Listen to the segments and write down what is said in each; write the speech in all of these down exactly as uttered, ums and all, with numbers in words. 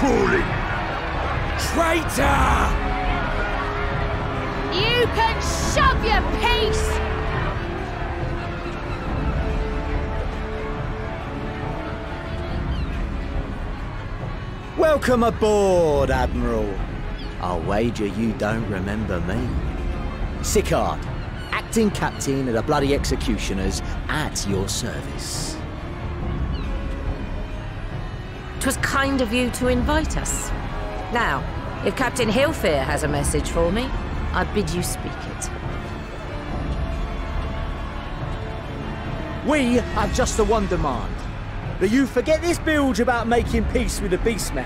crawling! Traitor! You can shove your piece! Welcome aboard, Admiral. I'll wager you don't remember me. Sicard, acting captain of the bloody executioners, at your service. 'Twas kind of you to invite us. Now, if Captain Hillfear has a message for me, I bid you speak it. We have just the one demand. That you forget this bilge about making peace with the Beastmen.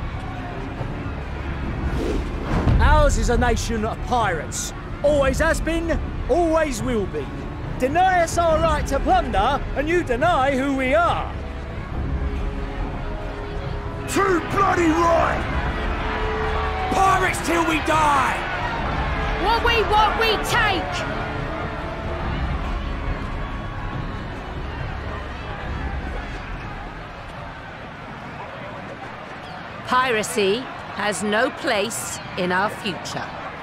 Ours is a nation of pirates. Always has been, always will be. Deny us our right to plunder, and you deny who we are. Too bloody right! Pirates till we die! What we want, we take! Piracy has no place in our future.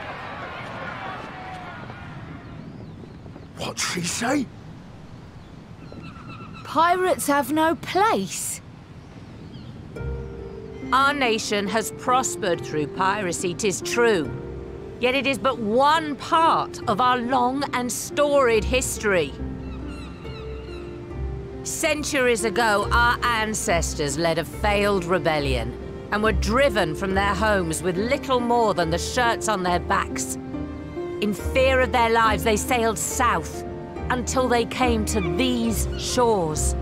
What'd she say? Pirates have no place. Our nation has prospered through piracy, 'tis true. Yet it is but one part of our long and storied history. Centuries ago, our ancestors led a failed rebellion and were driven from their homes with little more than the shirts on their backs. In fear of their lives, they sailed south until they came to these shores.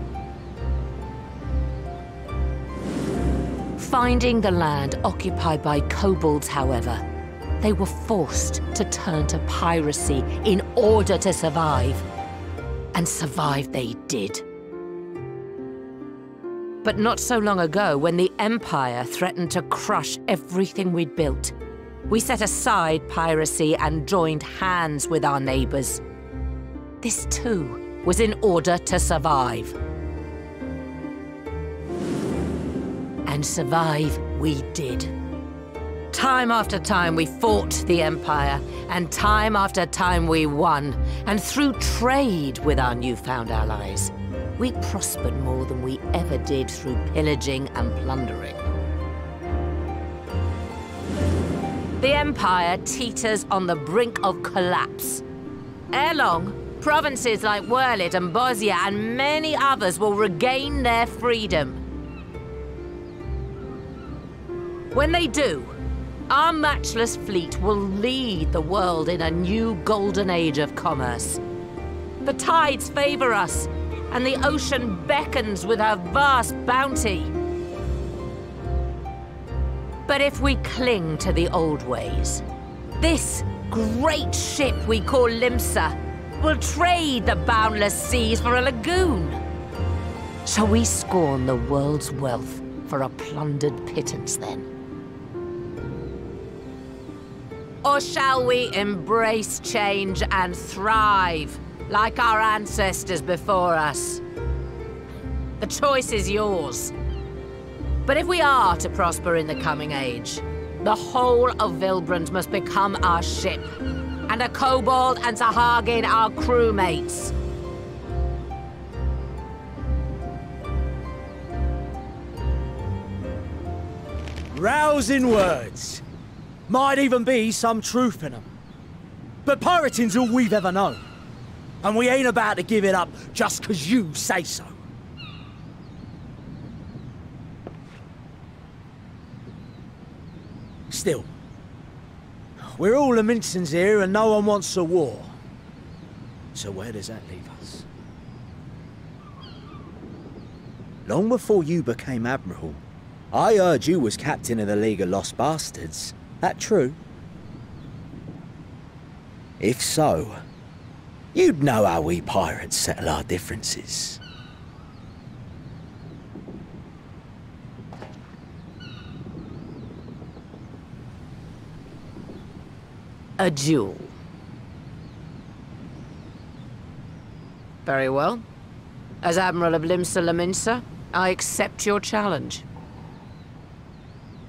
Finding the land occupied by kobolds, however, they were forced to turn to piracy in order to survive. And survive they did. But not so long ago, when the Empire threatened to crush everything we'd built, we set aside piracy and joined hands with our neighbors. This too was in order to survive. And survive we did. Time after time we fought the Empire, and time after time we won. And through trade with our newfound allies, we prospered more than we ever did through pillaging and plundering. The Empire teeters on the brink of collapse. Ere long, provinces like Wurlit and Bosnia and many others will regain their freedom. When they do, our matchless fleet will lead the world in a new golden age of commerce. The tides favor us, and the ocean beckons with her vast bounty. But if we cling to the old ways, this great ship we call Limsa will trade the boundless seas for a lagoon. Shall we scorn the world's wealth for a plundered pittance then? Or shall we embrace change and thrive, like our ancestors before us? The choice is yours. But if we are to prosper in the coming age, the whole of Vilbrand must become our ship, and a kobold and Sahagin our crewmates. Rousing words. Might even be some truth in them. But pirating's all we've ever known. And we ain't about to give it up just 'cause you say so. Still, we're all Laminsons here and no one wants a war. So where does that leave us? Long before you became Admiral, I heard you was captain of the League of Lost Bastards. That true? If so, you'd know how we pirates settle our differences. A duel. Very well. As Admiral of Limsa Laminsa, I accept your challenge.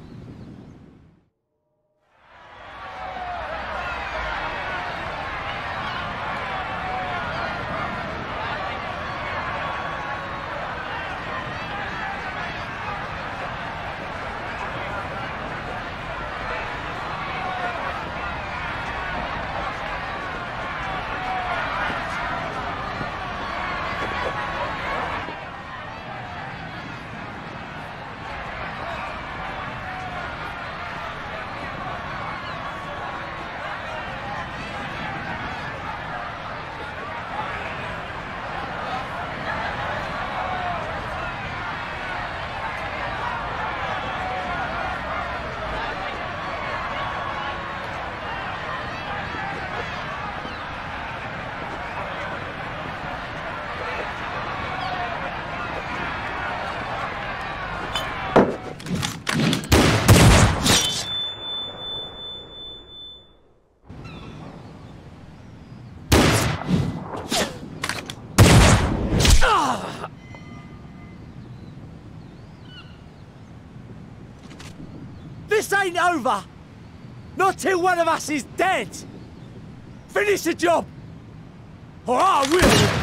This ain't over! Not till one of us is dead! Finish the job! Or I will!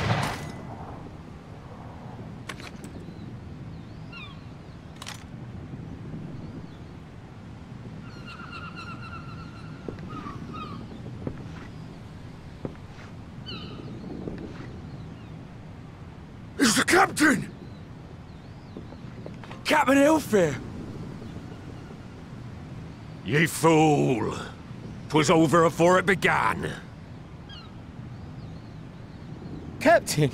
It's the captain! Captain Elfir! Ye fool! 'Twas over afore it began. Captain!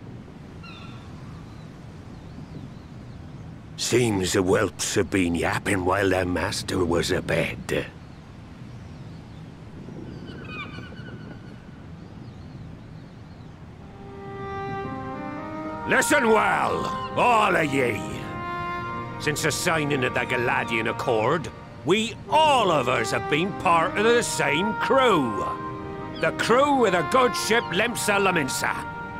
Seems the whelps have been yapping while their master was abed. Listen well, all of ye. Since the signing of the Galadian Accord, we all of us have been part of the same crew. The crew of the good ship Lemsa Laminsa.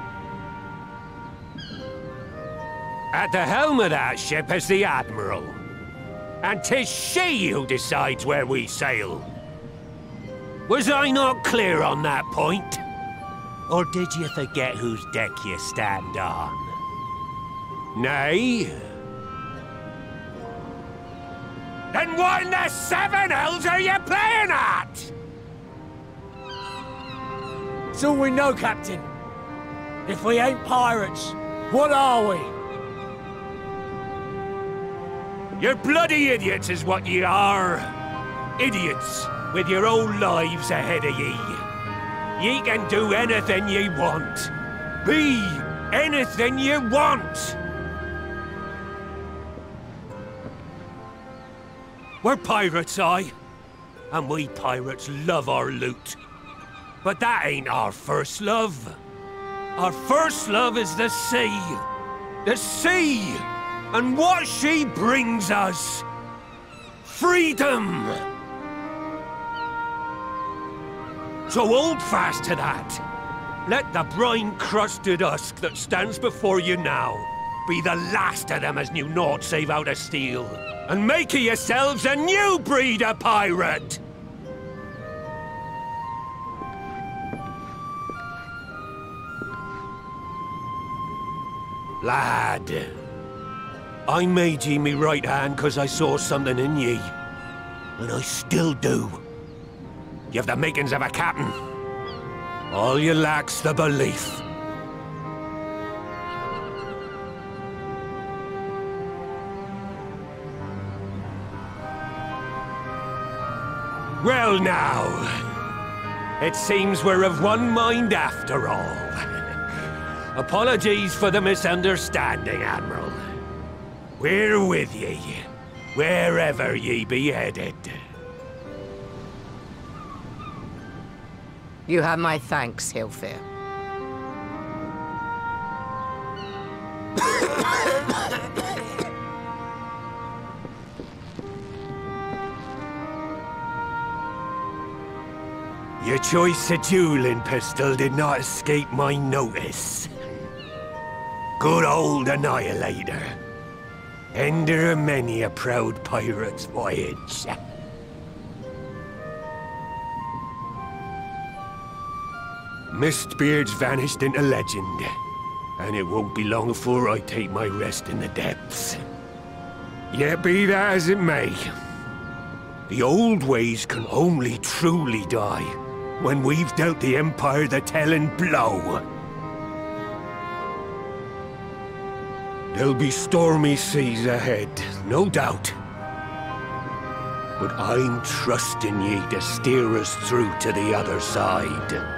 At the helm of that ship is the Admiral. And 'tis she who decides where we sail. Was I not clear on that point? Or did you forget whose deck you stand on? Nay? Then what in the seven hells are you playing at? It's all we know, Captain. If we ain't pirates, what are we? You're bloody idiots is what ye are. Idiots with your own lives ahead of ye. Ye can do anything ye want. Be anything ye want. We're pirates, aye. And we pirates love our loot. But that ain't our first love. Our first love is the sea. The sea! And what she brings us. Freedom! So hold fast to that. Let the brine-crusted husk that stands before you now be the last of them as knew naught save out of steel. And make of yourselves a new breed of pirate! Lad, I made ye me right hand cause I saw something in ye. And I still do. You have the makings of a captain. All you lack's the belief. Well now, it seems we're of one mind after all. Apologies for the misunderstanding, Admiral. We're with ye, wherever ye be headed. You have my thanks, Hilfir. Your choice of dueling pistol did not escape my notice. Good old Annihilator. Ender of many a proud pirate's voyage. Mistbeard's vanished into legend, and it won't be long before I take my rest in the depths. Yet be that as it may, the old ways can only truly die when we've dealt the Empire the telling blow. There'll be stormy seas ahead, no doubt. But I'm trusting ye to steer us through to the other side.